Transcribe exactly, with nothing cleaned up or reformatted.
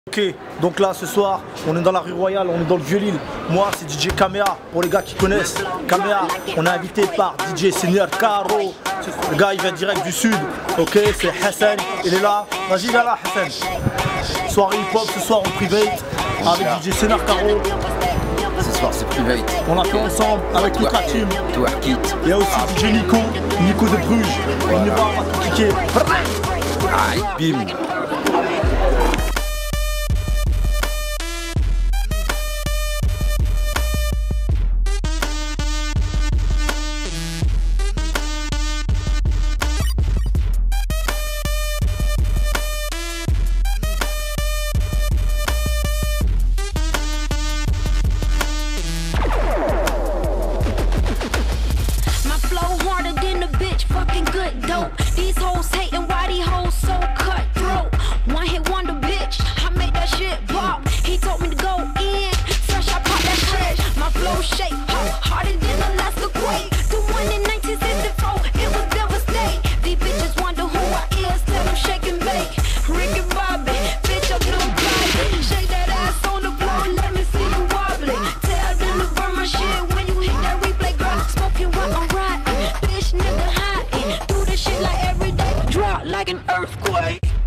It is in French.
Ok, donc là ce soir on est dans la rue Royale, on est dans le Vieux-Lille. Moi c'est D J Kamea, pour les gars qui connaissent Kamea. On est invité par D J Senior Caro. Le gars il vient direct du sud. Ok, c'est Hassan, il est là. Vas-y viens là Hassan. Soirée hip-hop ce soir en private avec D J Senior Caro. Ce soir c'est private. On l'a fait ensemble avec toute la team. Twerk it. Il y a aussi D J Nico, Nico de Bruges. On y va, on va tout kicker. Aïe, bim. Fucking good dope. These hoes hating why these hoes so cutthroat. One hit wonder bitch, I made that shit pop. He told me to go in, fresh I pop that fresh. My flow shape, huh, harder than Alaska quake. The one in nineteen sixty-four, it was devastating. These bitches wonder who I is, tell them shake and bake. Rick and Bobby, bitch I'm nobody. Shake that ass on the floor, let me see you wobbling. Tell them to burn my shit when you hit that replay, girl. Smoking while I'm riding, bitch nigga high. Shit like every day, drop like an earthquake.